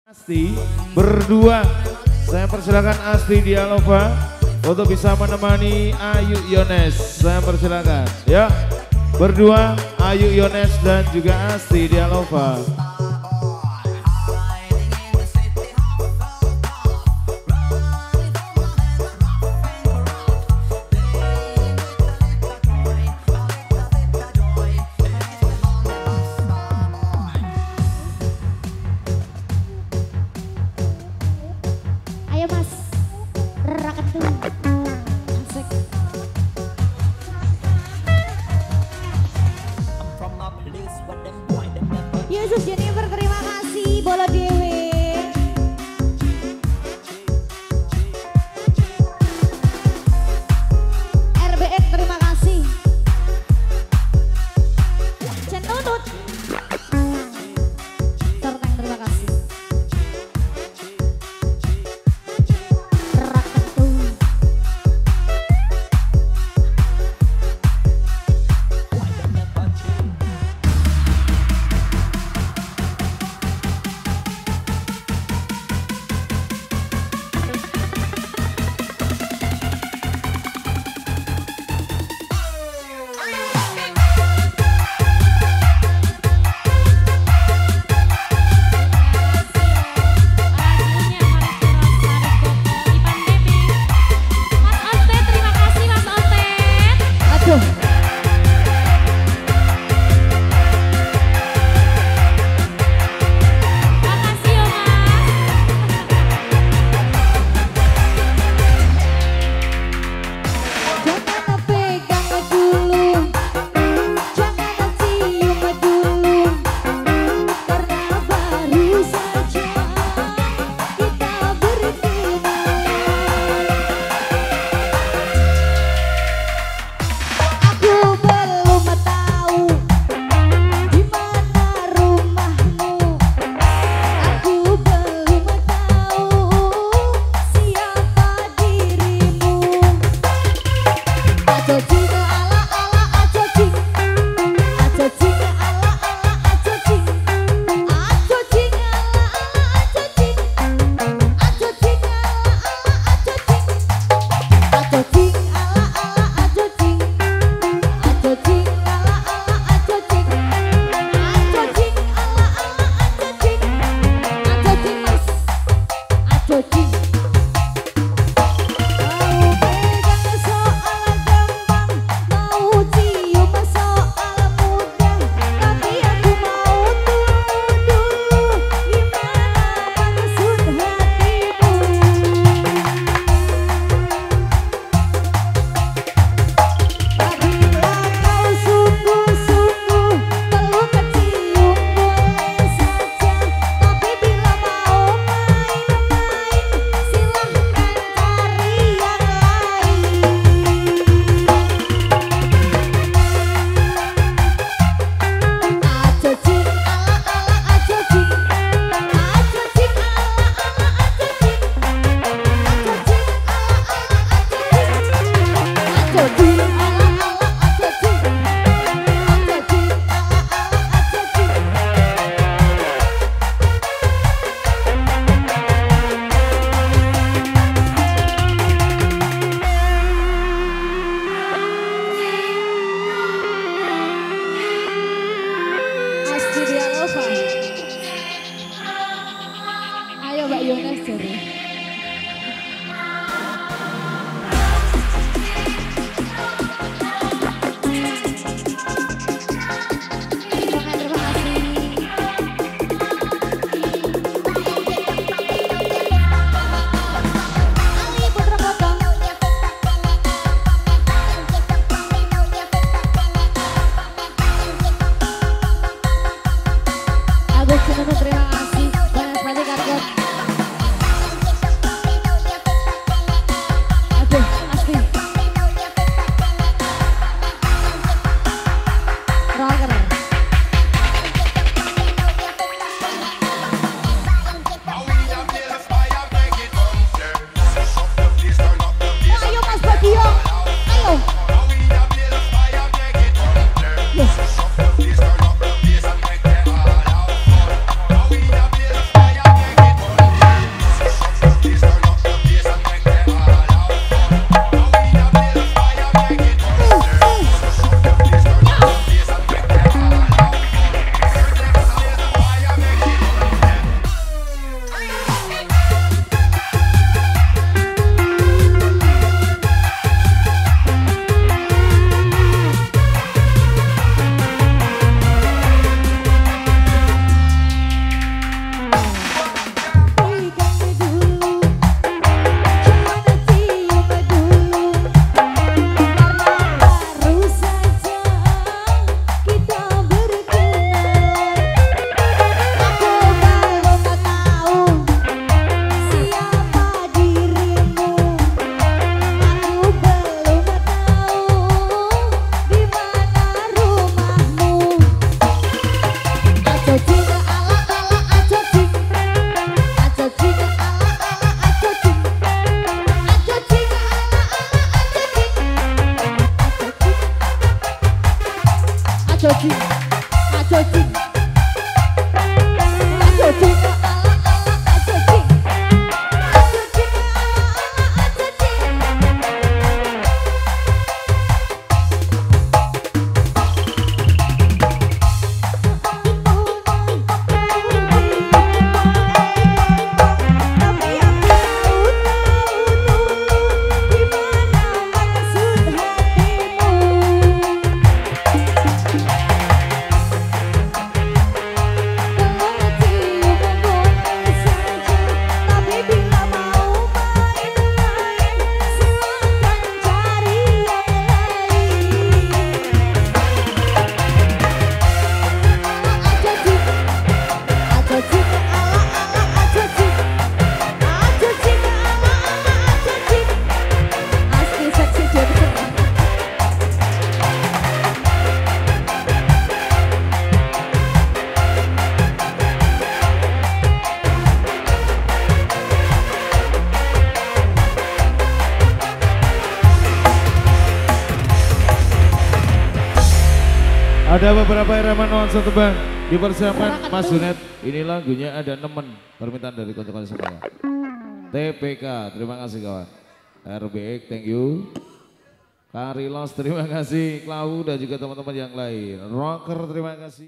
Asti berdua, saya persilakan Asti Dialova untuk bisa menemani Ayu Yones. Saya persilakan ya, berdua Ayu Yones dan juga Asti Dialova. Ayo mas, raketu, asik. Yesus Jennifer terima kasih, Bolo Dewe. RBX terima kasih. Cenutut. Tertang terima kasih. Ayo Mbak Yones jadi. Terima kasih. Ada beberapa irama nuansa tebang dipersiapkan Mas Junet. Ini lagunya ada nemen permintaan dari kawan-kawan semua. TPK, terima kasih kawan. RBX, thank you. Karilos, terima kasih. Klau dan juga teman-teman yang lain. Rocker, terima kasih.